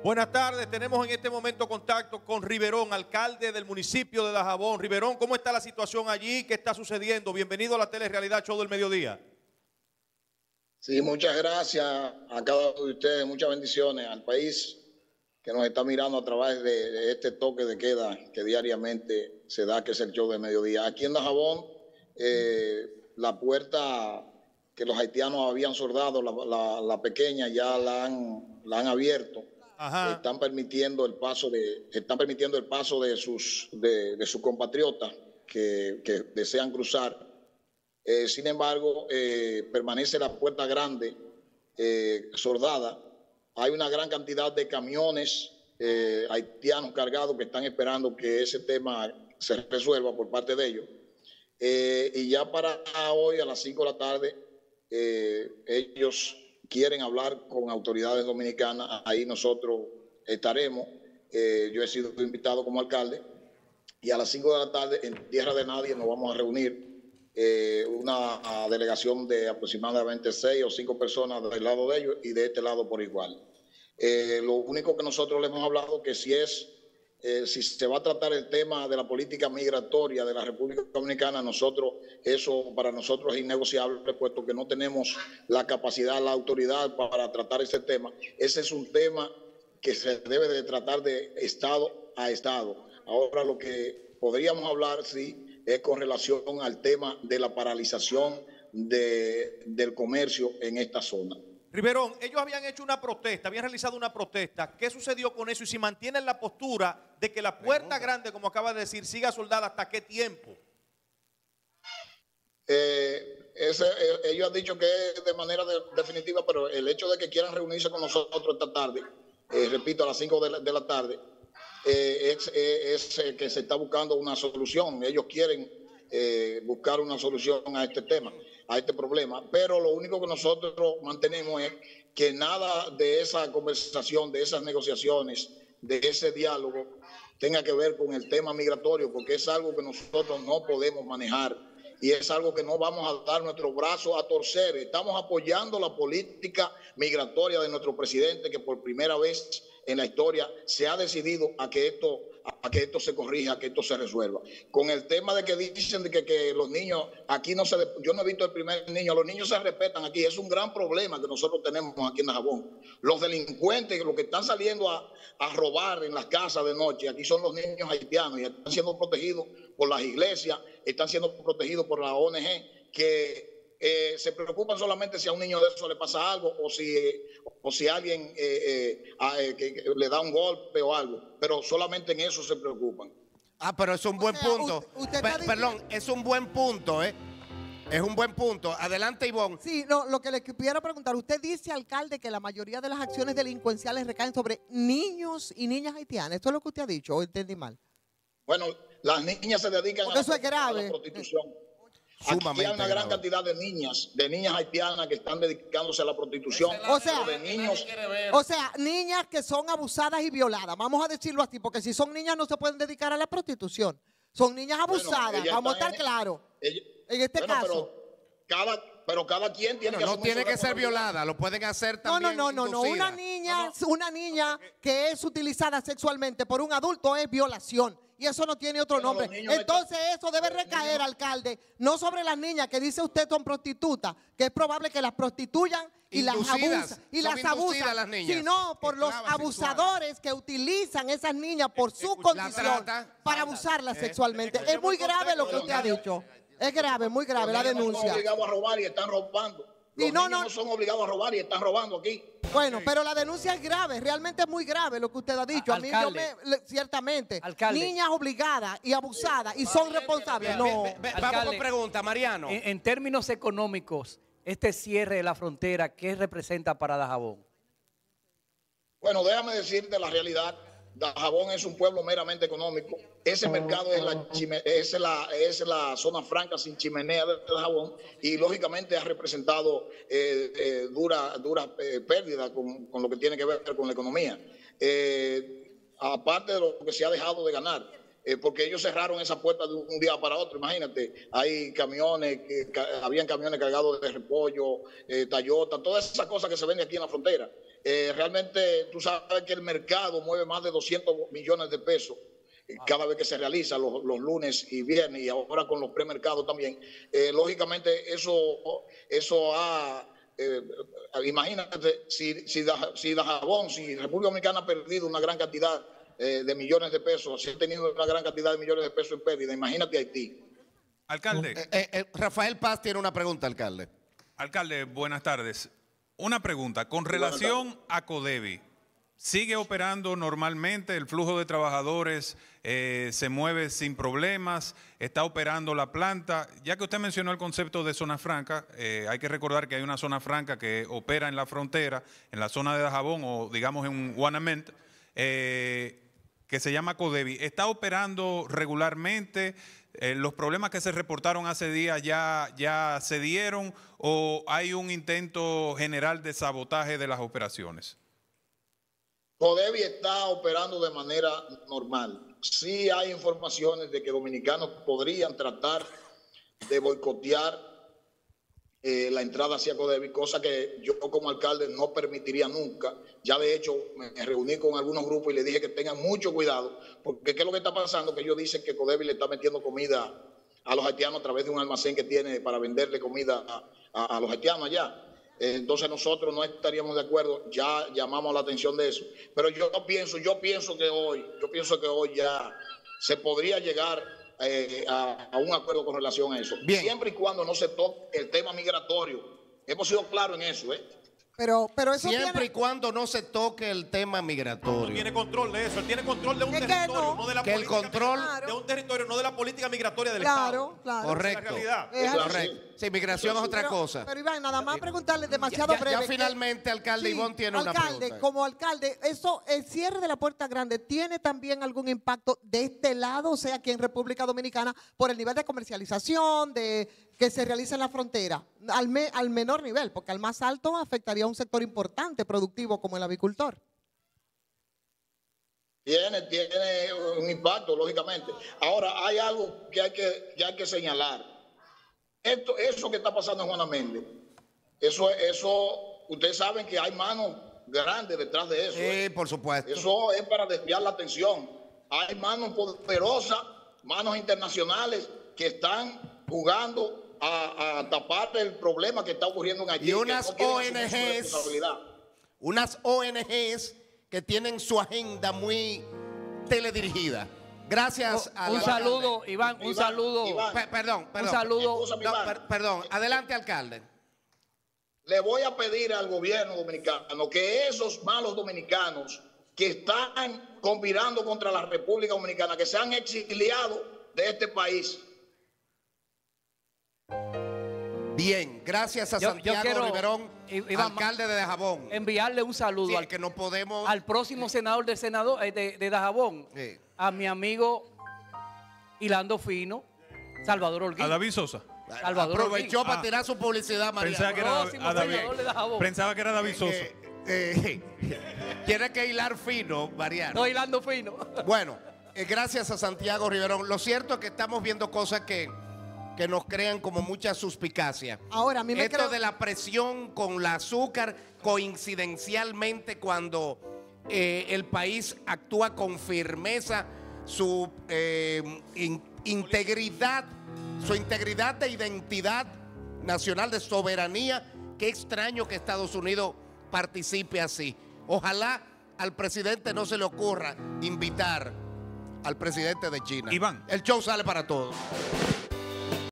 Buenas tardes, tenemos en este momento contacto con Riverón, alcalde del municipio de Dajabón. Riverón, ¿cómo está la situación allí? ¿Qué está sucediendo? Bienvenido a la Telerrealidad Show del Mediodía. Sí, muchas gracias a cada uno de ustedes, muchas bendiciones al país que nos está mirando a través de este toque de queda que diariamente se da, que es el show del mediodía. Aquí en Dajabón, la puerta que los haitianos habían soldado, la pequeña, ya la han abierto. Ajá. Están permitiendo el paso de sus compatriotas que desean cruzar. Sin embargo, permanece la puerta grande soldada. Hay una gran cantidad de camiones haitianos cargados que están esperando que ese tema se resuelva por parte de ellos. Y ya para hoy a las 5 de la tarde, ellos quieren hablar con autoridades dominicanas. Ahí nosotros estaremos. Yo he sido invitado como alcalde y a las 5 de la tarde en Tierra de Nadie nos vamos a reunir una delegación de aproximadamente 6 o 5 personas del lado de ellos y de este lado por igual. Lo único que nosotros les hemos hablado que si se va a tratar el tema de la política migratoria de la República Dominicana, eso para nosotros es innegociable, puesto que no tenemos la capacidad, la autoridad para tratar ese tema. Ese es un tema que se debe de tratar de Estado a Estado. Ahora lo que podríamos hablar, sí, es con relación al tema de la paralización del comercio en esta zona. Riverón, ellos habían hecho una protesta, habían realizado una protesta. ¿Qué sucedió con eso? Y si mantienen la postura de que la puerta grande, como acaba de decir, siga soldada, ¿hasta qué tiempo? Ellos han dicho que es de manera definitiva, pero el hecho de que quieran reunirse con nosotros esta tarde, repito, a las 5 de la tarde, es que se está buscando una solución. Ellos quieren buscar una solución a este tema, a este problema, pero lo único que nosotros mantenemos es que nada de esa conversación, de esas negociaciones, de ese diálogo tenga que ver con el tema migratorio, porque es algo que nosotros no podemos manejar y es algo que no vamos a dar nuestro brazo a torcer. Estamos apoyando la política migratoria de nuestro presidente, que por primera vez en la historia se ha decidido a que esto se corrija, que esto se resuelva. Con el tema de que dicen de que los niños, aquí yo no he visto el primer niño, los niños se respetan aquí, es un gran problema que nosotros tenemos aquí en Dajabón. Los delincuentes, los que están saliendo a robar en las casas de noche, aquí son los niños haitianos y están siendo protegidos por las iglesias, están siendo protegidos por la ONG, que se preocupan solamente si a un niño de eso le pasa algo o si alguien que le da un golpe o algo, pero solamente en eso se preocupan. Pero es un buen punto. Perdón, es un buen punto, ¿eh? Es un buen punto. Adelante, Ivonne. Sí, no, lo que le quiero preguntar, usted dice, alcalde, que la mayoría de las acciones delincuenciales recaen sobre niños y niñas haitianas. ¿Esto es lo que usted ha dicho o entendí mal? Bueno, las niñas se dedican a la prostitución. Aquí hay una gran cantidad de niñas haitianas que están dedicándose a la prostitución. O sea, niñas que son abusadas y violadas, vamos a decirlo así, porque si son niñas no se pueden dedicar a la prostitución. Son niñas abusadas, vamos a estar claros. En este caso. Pero cada quien tiene no tiene que ser violada, lo pueden hacer también. No. Una niña que es utilizada sexualmente por un adulto es violación. Y eso no tiene otro nombre. Entonces eso debe recaer, alcalde, no sobre las niñas que dice usted son prostitutas, que es probable que las prostituyan y las abusan, sino por los abusadores que utilizan esas niñas por su condición para abusarlas sexualmente. Es muy grave lo que usted ha dicho. Es grave, muy grave la denuncia. No son obligados a robar y están robando. Los niños no son obligados a robar y están robando aquí. Bueno, pero la denuncia es grave, realmente es muy grave lo que usted ha dicho. Ciertamente, niñas obligadas y abusadas y son responsables. Vamos con pregunta, Mariano. En términos económicos, este cierre de la frontera, ¿qué representa para Dajabón? Bueno, déjame decirte la realidad. Dajabón es un pueblo meramente económico. Ese mercado es la zona franca sin chimenea de Dajabón y lógicamente ha representado dura pérdida con lo que tiene que ver con la economía. Aparte de lo que se ha dejado de ganar, porque ellos cerraron esa puerta de un día para otro. Imagínate, hay camiones, habían camiones cargados de repollo, Toyota, todas esas cosas que se venden aquí en la frontera. realmente tú sabes que el mercado mueve más de 200 millones de pesos cada vez que se realiza los lunes y viernes, y ahora con los premercados también. Lógicamente eso ha... imagínate si Dajabón, si República Dominicana ha perdido una gran cantidad de millones de pesos, si ha tenido una gran cantidad de millones de pesos en pérdida, imagínate Haití. Alcalde. Rafael Paz tiene una pregunta, alcalde. Alcalde, buenas tardes. Una pregunta, con relación a Codevi, ¿sigue operando normalmente? ¿El flujo de trabajadores se mueve sin problemas? ¿Está operando la planta? Ya que usted mencionó el concepto de zona franca, hay que recordar que hay una zona franca que opera en la frontera, en la zona de Dajabón o digamos en Guanament, que se llama Codevi. ¿Está operando regularmente? ¿Los problemas que se reportaron hace días ya se dieron o hay un intento general de sabotaje de las operaciones? Codevi está operando de manera normal. Sí hay informaciones de que dominicanos podrían tratar de boicotear la entrada hacia Codevi, cosa que yo como alcalde no permitiría nunca. Ya de hecho me reuní con algunos grupos y les dije que tengan mucho cuidado, porque ¿qué es lo que está pasando? Que ellos dicen que Codevi le está metiendo comida a los haitianos a través de un almacén que tiene para venderle comida a los haitianos allá. Entonces nosotros no estaríamos de acuerdo, ya llamamos la atención de eso. Pero yo pienso que hoy ya se podría llegar a un acuerdo con relación a eso. Bien. Siempre y cuando no se toque el tema migratorio. Hemos sido claros en eso, Pero eso Siempre y cuando no se toque el tema migratorio. No tiene control de eso, él tiene control de un Es que territorio, no. no de la Que el política control- migratoria, de un territorio, no de la política migratoria del Estado. Claro. Correcto. Esa es la realidad. Es así. Correcto. Sí, migración es otra cosa. Pero Iván, nada más preguntarle demasiado Ya breve. finalmente, alcalde Ivonne tiene una pregunta. Como alcalde, el cierre de la Puerta Grande tiene también algún impacto de este lado, o sea, aquí en República Dominicana, por el nivel de comercialización que se realiza en la frontera, al menor nivel, porque al más alto afectaría a un sector importante, productivo, como el avicultor. Tiene un impacto, lógicamente. Ahora, hay algo que hay que señalar. Eso que está pasando en Juana Méndez, eso, ustedes saben que hay manos grandes detrás de eso. Sí, por supuesto. Eso es para desviar la atención. Hay manos poderosas, manos internacionales que están jugando a tapar el problema que está ocurriendo en Haití. Y unas que no quieren asumir su responsabilidad. Unas ONGs que tienen su agenda muy teledirigida. Gracias a Un saludo, Iván, un saludo. Perdón. Un saludo. Escúchame, No, Iván. perdón, adelante, alcalde. Le voy a pedir al gobierno dominicano que esos malos dominicanos que están conspirando contra la República Dominicana, que se han exiliado de este país. Bien, gracias a Santiago quiero, Riverón, Iván, alcalde de Dajabón. Enviarle un saludo Sí, que no podemos... al próximo senador de Dajabón, Sí. a mi amigo Hilando Fino, Salvador A Holguín. David Sosa. Salvador Aprovechó Holguín. para tirar su publicidad, María. Pensaba que era Próximo a David. senador de Dajabón. Pensaba que era David Sosa. Tiene que hilar fino, Mariano. No, Hilando Fino. Bueno, gracias a Santiago Riverón. Lo cierto es que estamos viendo cosas que nos crean como mucha suspicacia. Ahora, a mí me Esto creo... de la presión con el azúcar, coincidencialmente cuando el país actúa con firmeza, su integridad de identidad nacional, de soberanía. Qué extraño que Estados Unidos participe así. Ojalá al presidente no se le ocurra invitar al presidente de China. Iván. El show sale para todos.